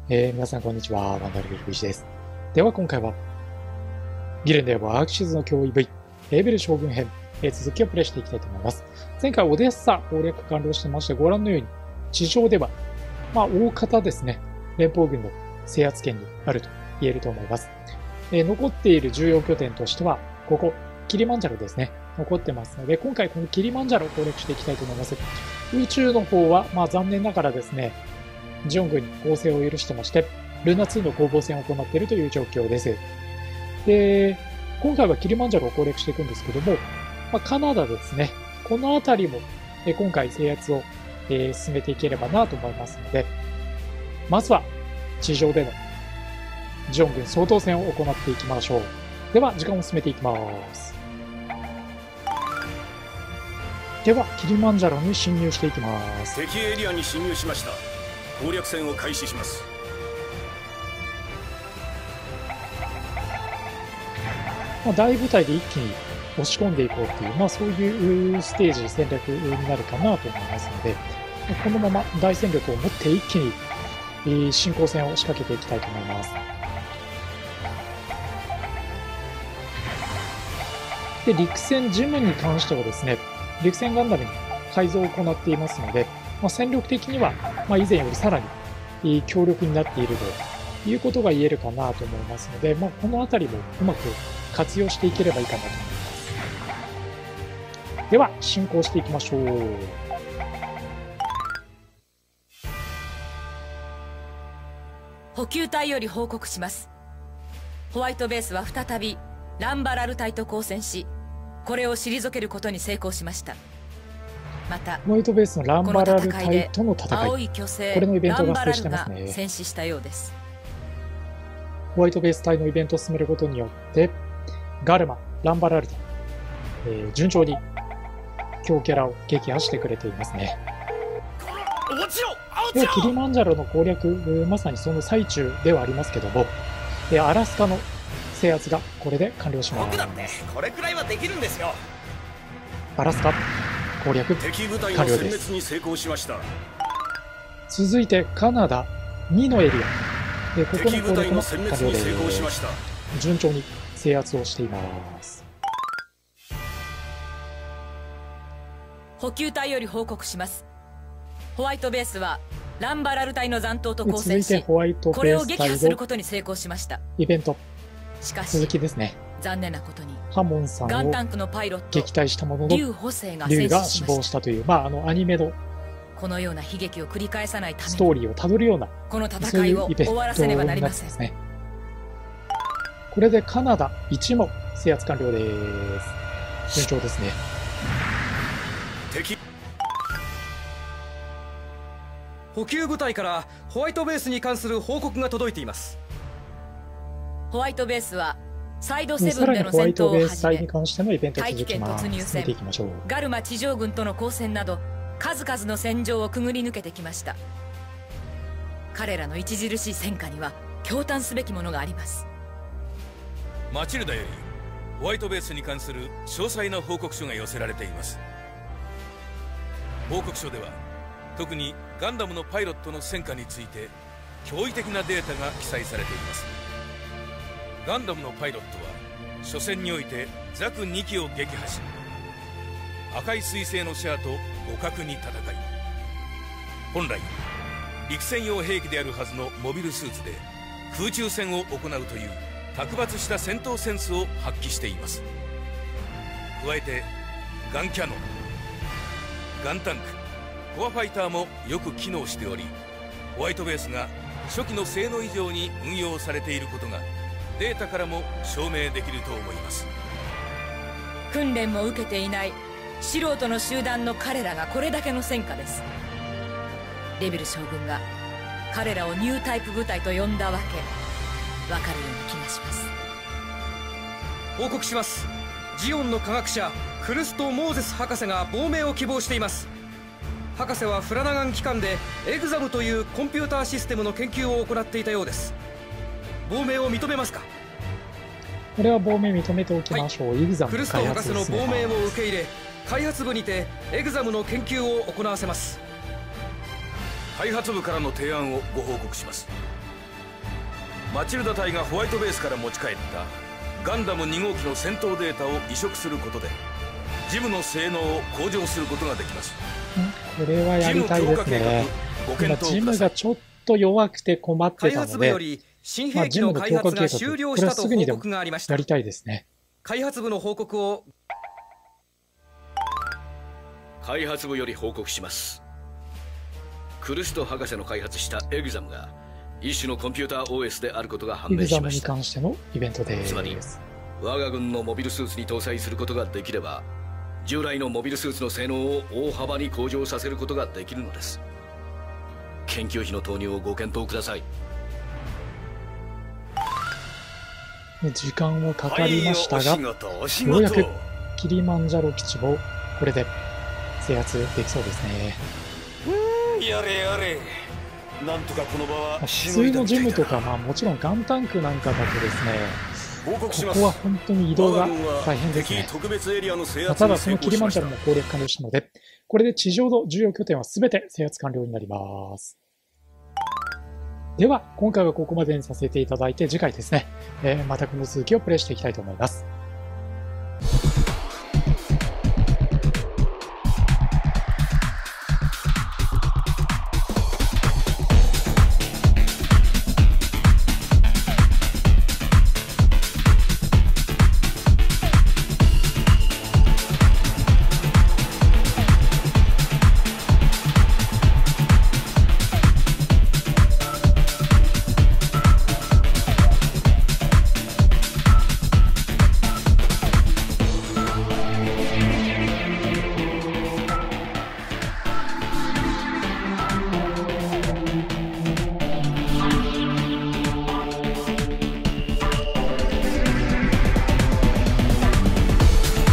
皆さんこんにちは、ワンダルギルビシです。では今回は、ギルンではアークシズの脅威 V、レーベル将軍編、続きをプレイしていきたいと思います。前回オデッサ攻略完了してまして、ご覧のように、地上では、大方ですね、連邦軍の制圧権にあると言えると思います。残っている重要拠点としては、ここ、キリマンジャロですね、残ってますので、今回このキリマンジャロを攻略していきたいと思います。宇宙の方は、残念ながらですね、ジオン軍に攻勢を許してまして、ルナ2の攻防戦を行っているという状況です。で、今回はキリマンジャロを攻略していくんですけども、カナダですね。この辺りも、今回制圧を、進めていければなと思いますので、まずは地上でのジオン軍総統戦を行っていきましょう。では、時間を進めていきます。では、キリマンジャロに侵入していきます。 敵エリアに侵入しました。攻略戦を開始します。 大部隊で一気に押し込んでいこうという、そういうステージ戦略になるかなと思いますので、このまま大戦力を持って一気に進行戦を仕掛けていきたいと思います。で、陸戦ジムに関してはですね、陸戦ガンダムに改造を行っていますので、戦力的には、以前よりさらに強力になっているということが言えるかなと思いますので、この辺りもうまく活用していければいいかなと思います。では、進行していきましょう。 補給隊より報告します。ホワイトベースは再びランバラル隊と交戦し、これを退けることに成功しました。また、 ホワイトベースのランバラル隊との戦い、 青い巨星これのイベントが発生してますね。 戦死したようです。 ホワイトベース隊のイベントを進めることによって、ガルマ、ランバラル隊、順調に強キャラを撃破してくれていますね。では、キリマンジャロの攻略、まさにその最中ではありますけども、アラスカの制圧がこれで完了します。 僕だってこれくらいはできるんですよ。 アラスカ攻略敵部隊の殲滅に成功しました。 続いてカナダ2のエリア、ここの攻略も完了です。順調に制圧をしています。 補給隊より報告します。ホワイトベースはランバラル隊の残党と交戦し、これを撃破することに成功しました。 イベントしかし続きですね。 残念なことにハモンさんをガンタンクのパイロット撃退したものの竜補正が死亡したという、アニメのこのような悲劇を繰り返さないためにストーリーをたどるようなこの戦いを終わらせねばなりません。 これでカナダ1も制圧完了です。順調ですね。 補給部隊からホワイトベースに関する報告が届いています。 ホワイトベースはサイドセブンでの戦闘をはじめ、大気圏突入戦、ガルマ地上軍との交戦など数々の戦場をくぐり抜けてきました。彼らの著しい戦果には驚嘆すべきものがあります。 マチルダよりホワイトベースに関する詳細な報告書が寄せられています。報告書では特にガンダムのパイロットの戦果について驚異的なデータが記載されています。ガンダムのパイロットは初戦においてザク2機を撃破し、赤い彗星のシェアと互角に戦い、本来陸戦用兵器であるはずのモビルスーツで空中戦を行うという卓抜した戦闘センスを発揮しています。加えてガンキャノン、ガンタンク、コアファイターもよく機能しており、ホワイトベースが初期の性能以上に運用されていることがデータからも証明できると思います。 訓練も受けていない素人の集団の彼らがこれだけの戦果です。レベル将軍が彼らをニュータイプ部隊と呼んだわけ、わかるような気がします。 報告します。ジオンの科学者クルスト・モーゼス博士が亡命を希望しています。博士はフラナガン機関でエグザムというコンピューターシステムの研究を行っていたようです。亡命を認めますか？ これは亡命認めておきましょう。エグザムクルスト博士の亡命を受け入れ、開発部にてエグザムの研究を行わせます。 開発部からの提案をご報告します。 マチルダ隊がホワイトベースから持ち帰ったガンダム2号機の戦闘データを移植することでジムの性能を向上することができます。 これはやりたいですね。今ジムがちょっと弱くて困ってたので、 新兵器の開発が終了したと報告がありました。 やりたいですね。 開発部の報告を。 開発部より報告します。クルスト博士の開発したエグザムが一種のコンピューター OS であることが判明しました。 エグザムに関してのイベントです。 つまり我が軍のモビルスーツに搭載することができれば従来のモビルスーツの性能を大幅に向上させることができるのです。研究費の投入をご検討ください。 時間はかかりましたが、ようやくキリマンジャロ基地をこれで制圧できそうですね。 やれやれ、なんとかこの場は普通のジムとか、もちろんガンタンクなんかだとですね、ここは本当に移動が大変ですね。ただそのキリマンジャロも攻略完了したので、これで地上の重要拠点は全て制圧完了になります。では今回はここまでにさせていただいて、次回ですね、またこの続きをプレイしていきたいと思います。